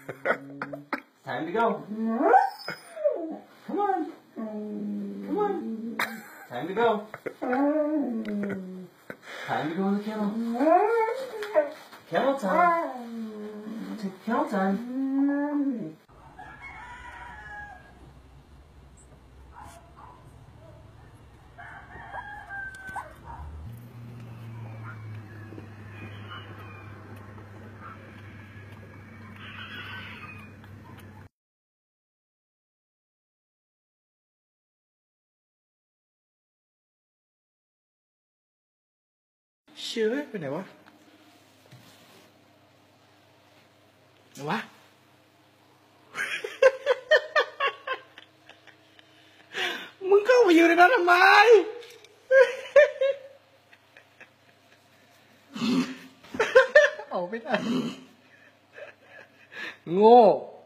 Time to go. Come on. Come on. Time to go. Time to go in the kennel. Kennel time. Kennel time. Chưa hết bênไหนวะไหนวะ มึงเข้าไปอยู่ในนั้นทำไม ออกไม่ได้โง่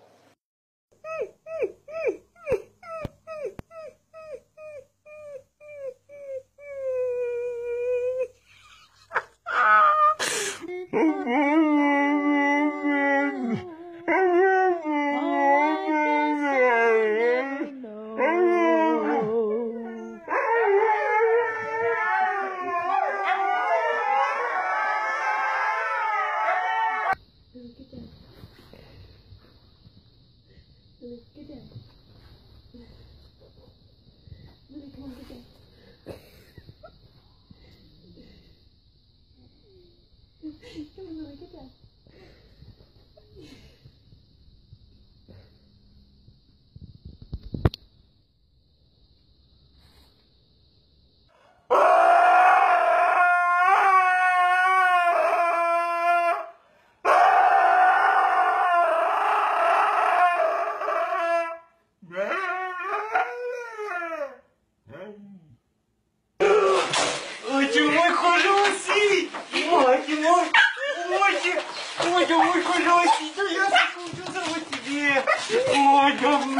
Мой хороший! Ой, мой хороший! Да я соскучился по тебе! Ой, давно!